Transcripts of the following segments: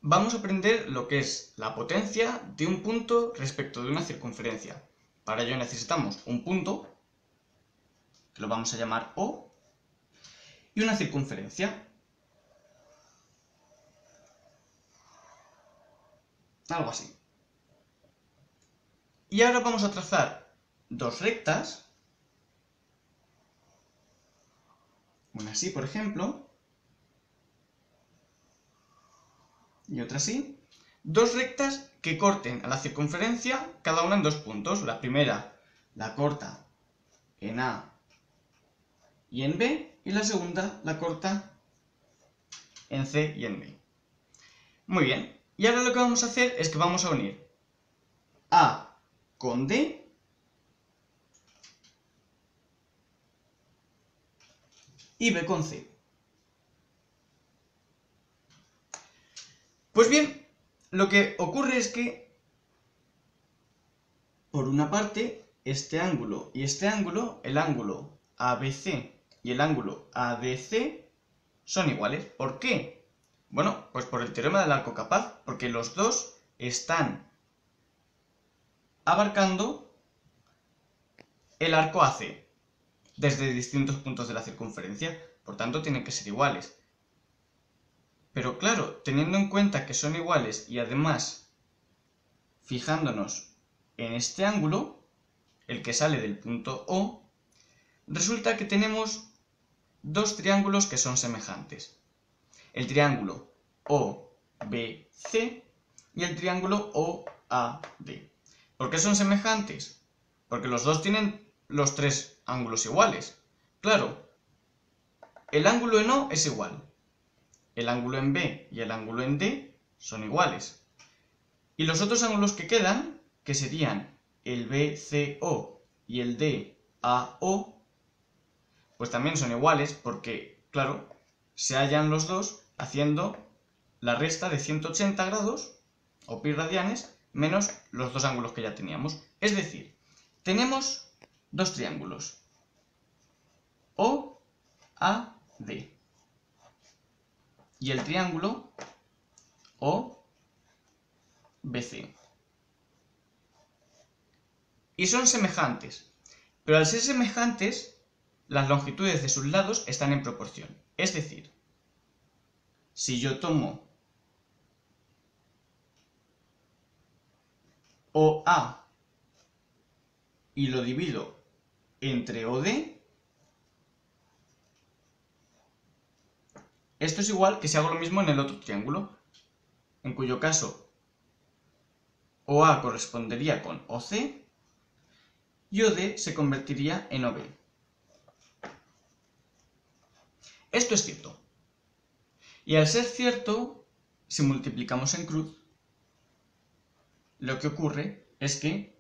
vamos a aprender lo que es la potencia de un punto respecto de una circunferencia. Para ello necesitamos un punto, que lo vamos a llamar O, y una circunferencia. Algo así. Y ahora vamos a trazar dos rectas, una así, por ejemplo, y otra así, dos rectas que corten a la circunferencia cada una en dos puntos. La primera la corta en A y en B, y la segunda la corta en C y en D. Muy bien, y ahora lo que vamos a hacer es que vamos a unir A con D y B con C. Pues bien, lo que ocurre es que, por una parte, este ángulo y este ángulo, el ángulo ABC y el ángulo ADC, son iguales. ¿Por qué? Bueno, pues por el teorema del arco capaz, porque los dos están abarcando el arco AC desde distintos puntos de la circunferencia, por tanto tienen que ser iguales. Pero claro, teniendo en cuenta que son iguales y además fijándonos en este ángulo, el que sale del punto O, resulta que tenemos dos triángulos que son semejantes. El triángulo OBC y el triángulo OAD. ¿Por qué son semejantes? Porque los dos tienen los tres ángulos iguales. Claro, el ángulo en O es igual. El ángulo en B y el ángulo en D son iguales. Y los otros ángulos que quedan, que serían el BCO y el DAO, pues también son iguales porque, claro, se hallan los dos haciendo la resta de 180 grados, o pi radianes, menos los dos ángulos que ya teníamos. Es decir, tenemos dos triángulos, OAD, y el triángulo OBC. Y son semejantes, pero al ser semejantes, las longitudes de sus lados están en proporción. Es decir, si yo tomo OA y lo divido entre OD, esto es igual que si hago lo mismo en el otro triángulo, en cuyo caso OA correspondería con OC y OD se convertiría en OB. Esto es cierto. Y al ser cierto, si multiplicamos en cruz, lo que ocurre es que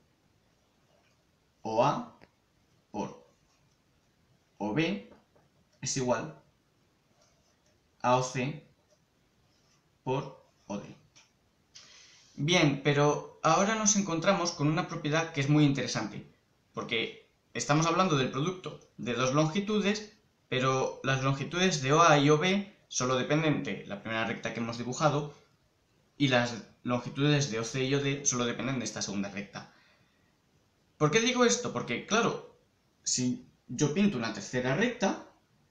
OA por OB es igual a OC por OD. Bien, pero ahora nos encontramos con una propiedad que es muy interesante, porque estamos hablando del producto de dos longitudes, pero las longitudes de OA y OB solo dependen de la primera recta que hemos dibujado, y las longitudes de OC y OD solo dependen de esta segunda recta. ¿Por qué digo esto? Porque, claro, si yo pinto una tercera recta,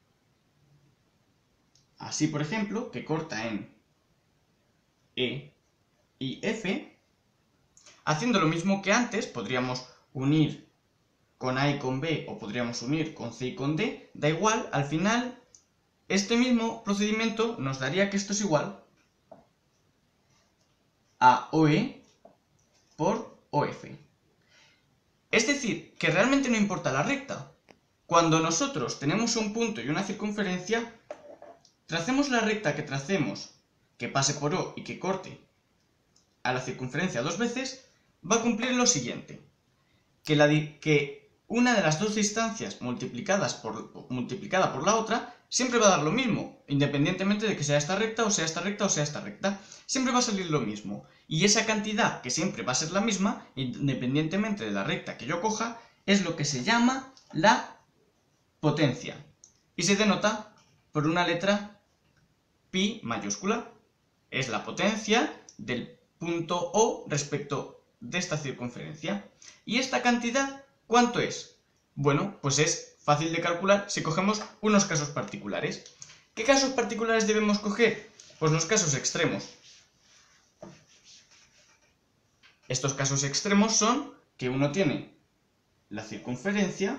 así por ejemplo, que corta en E y F, haciendo lo mismo que antes, podríamos unir con A y con B, o podríamos unir con C y con D, da igual, al final, este mismo procedimiento nos daría que esto es igual a OE por OF. Es decir, que realmente no importa la recta. Cuando nosotros tenemos un punto y una circunferencia, tracemos la recta que tracemos, que pase por O y que corte a la circunferencia dos veces, va a cumplir lo siguiente, que una de las dos distancias multiplicada por la otra siempre va a dar lo mismo, independientemente de que sea esta recta o sea esta recta o sea esta recta, siempre va a salir lo mismo. Y esa cantidad, que siempre va a ser la misma, independientemente de la recta que yo coja, es lo que se llama la potencia. Y se denota por una letra pi mayúscula. es la potencia del punto O respecto de esta circunferencia. ¿Y esta cantidad cuánto es? Bueno, pues es fácil de calcular si cogemos unos casos particulares. ¿Qué casos particulares debemos coger? Pues los casos extremos. Estos casos extremos son que uno tiene la circunferencia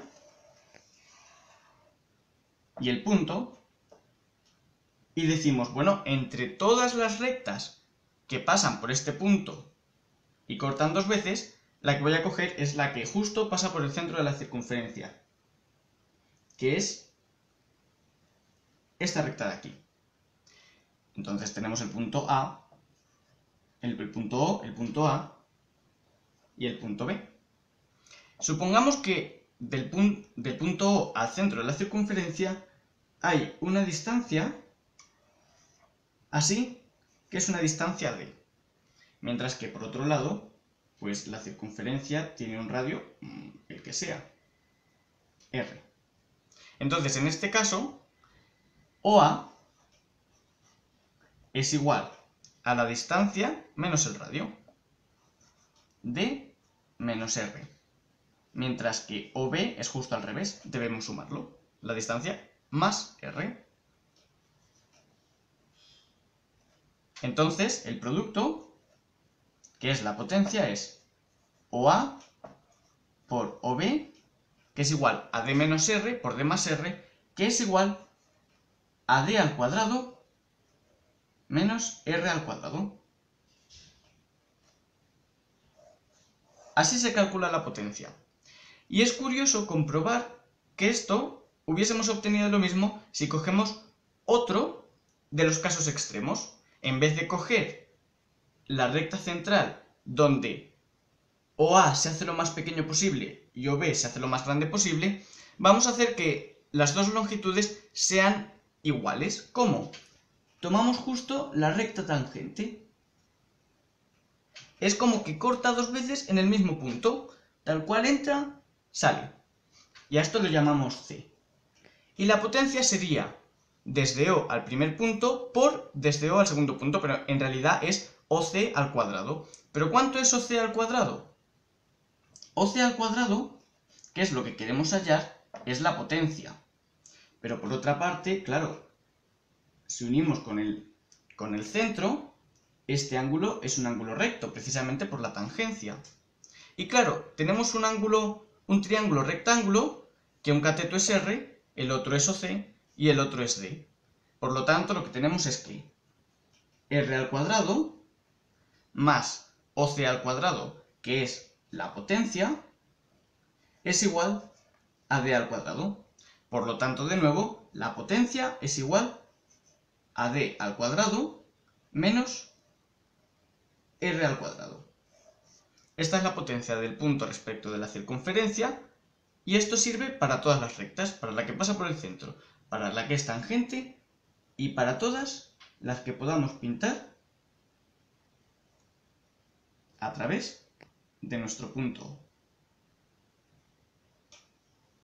y el punto, y decimos, bueno, entre todas las rectas que pasan por este punto y cortan dos veces, la que voy a coger es la que justo pasa por el centro de la circunferencia, que es esta recta de aquí. Entonces tenemos el punto A, el punto O, el punto A y el punto B. Supongamos que del punto O al centro de la circunferencia hay una distancia así, que es una distancia D. Mientras que por otro lado, pues la circunferencia tiene un radio, el que sea, R. Entonces, en este caso, OA es igual a la distancia menos el radio, D menos R. Mientras que OB es justo al revés, debemos sumarlo, la distancia más R. Entonces, el producto, que es la potencia, es OA por OB, que es igual a D menos R por D más R, que es igual a D al cuadrado menos R al cuadrado. Así se calcula la potencia. Y es curioso comprobar que esto hubiésemos obtenido lo mismo si cogemos otro de los casos extremos. En vez de coger la recta central donde OA se hace lo más pequeño posible y OB se hace lo más grande posible, vamos a hacer que las dos longitudes sean iguales. ¿Cómo? Tomamos justo la recta tangente. Es como que corta dos veces en el mismo punto. Tal cual entra, sale. Y a esto lo llamamos C. Y la potencia sería desde O al primer punto por desde O al segundo punto, pero en realidad es OC al cuadrado. ¿Pero cuánto es OC al cuadrado? OC al cuadrado, que es lo que queremos hallar, es la potencia. Pero por otra parte, claro, si unimos con el centro, este ángulo es un ángulo recto, precisamente por la tangencia. Y claro, tenemos un triángulo rectángulo, que un cateto es R, el otro es OC y el otro es D. Por lo tanto, lo que tenemos es que R al cuadrado más OC al cuadrado, que es la potencia, es igual a D al cuadrado. Por lo tanto, de nuevo, la potencia es igual a D al cuadrado menos R al cuadrado. Esta es la potencia del punto respecto de la circunferencia, y esto sirve para todas las rectas, para la que pasa por el centro, para la que es tangente y para todas las que podamos pintar a través de nuestro punto.